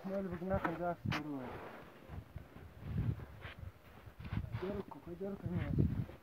Mali bugnakan za su ruwa. Jarko ko jarko ne.